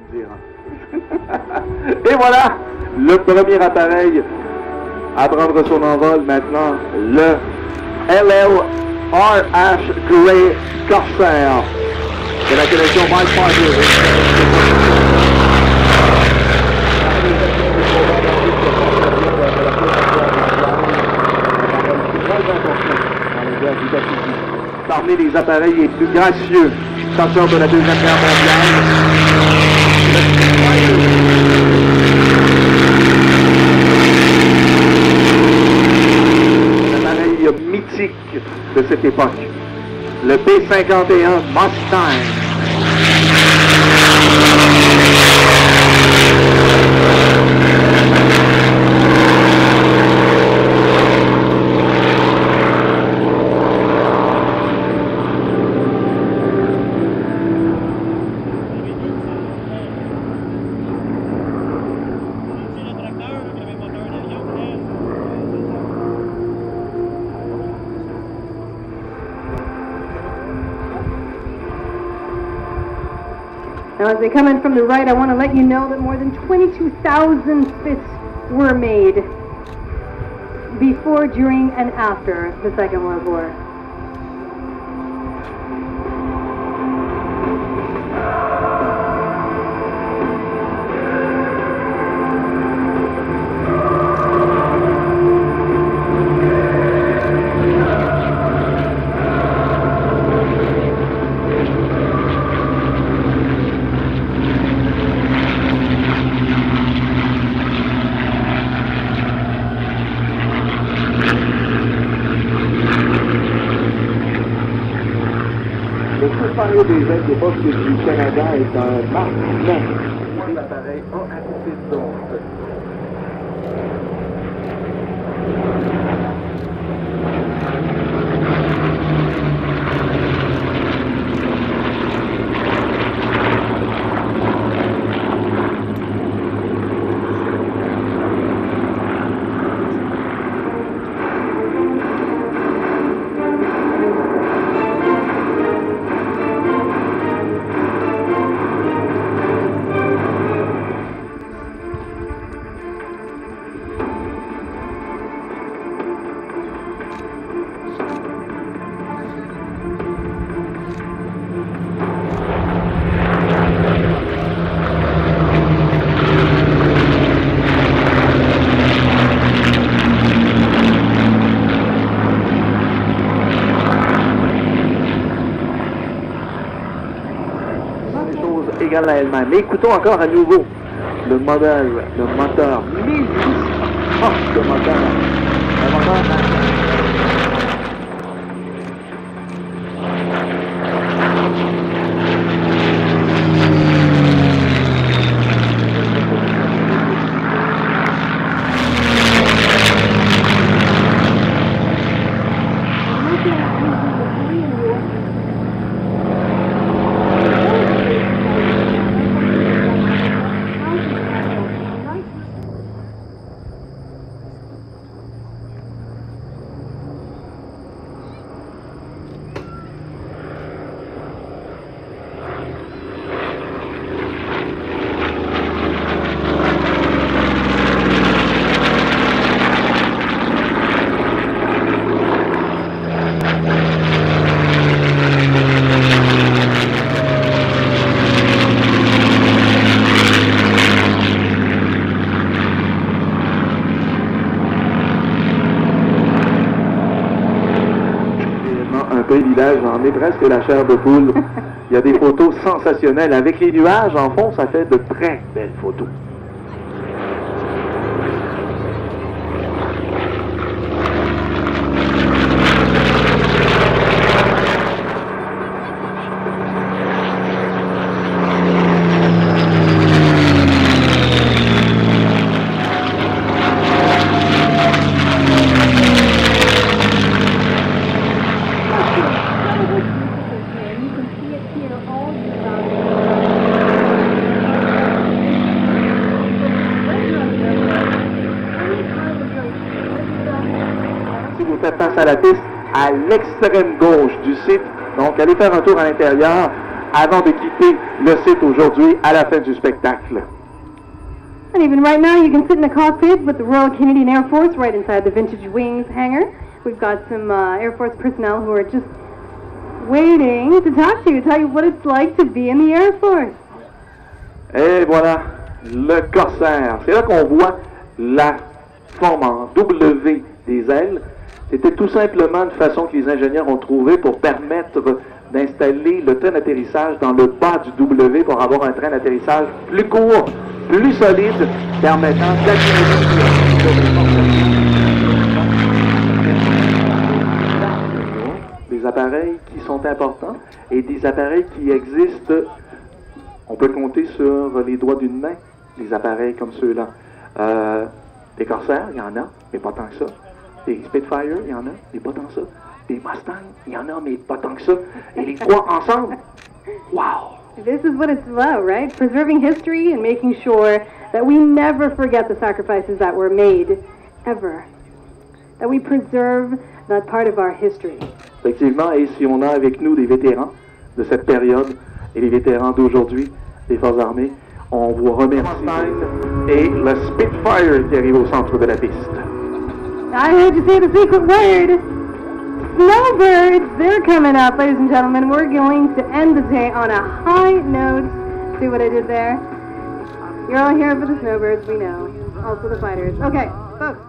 Et voilà, le premier appareil à prendre son envol maintenant, le LL-RH Grey Corsair de la collection Mike Parker. Parmi les appareils les plus gracieux sorteurs de la Deuxième Guerre mondiale. L'appareil mythique de cette époque, le P-51 Mustang. Now, as they come in from the right, I want to let you know that more than 22,000 fits were made before, during, and after the Second World War. Des aides d'époque du Canada est un marque. L'appareil a assisté donc. Égale à elle-même. Mais écoutons encore à nouveau le modèle, le moteur 1800. Oh, le moteur. Le moteur. J'en ai presque la chair de poule. Il y a des photos sensationnelles. Avec les nuages en fond, ça fait de très belles photos. Face à la piste à l'extrême gauche du site. Donc, allez faire un tour à l'intérieur. avant de quitter le site aujourd'hui à la fin du spectacle. And even right now, you can sit in the cockpit with the Royal Canadian Air Force right inside the Vintage Wings hangar. We've got some Air Force personnel who are just waiting to talk to you, tell you what it's like to be in the Air Force. Et voilà, le Corsair. C'est là qu'on voit la forme en W des ailes. C'était tout simplement une façon que les ingénieurs ont trouvé pour permettre d'installer le train d'atterrissage dans le bas du W pour avoir un train d'atterrissage plus court, plus solide, permettant des appareils qui sont importants et des appareils qui existent. On peut compter sur les doigts d'une main, des appareils comme ceux-là. Des Corsair, il y en a, mais pas tant que ça. Des Spitfire, il y en a, mais pas tant que ça. Des Mustang, il y en a, mais pas tant que ça. Et les trois ensemble, wow! This is what it's about, right? Preserving history and making sure that we never forget the sacrifices that were made, ever. That we preserve that part of our history. Effectivement, et si on a avec nous des vétérans de cette période et les vétérans d'aujourd'hui des Forces armées, on vous remercie. Et le Spitfire qui arrive au centre de la piste. I heard you say the secret word. Snowbirds, they're coming up, ladies and gentlemen. We're going to end the day on a high note. See what I did there? You're all here for the Snowbirds, we know. Also the fighters. Okay, folks.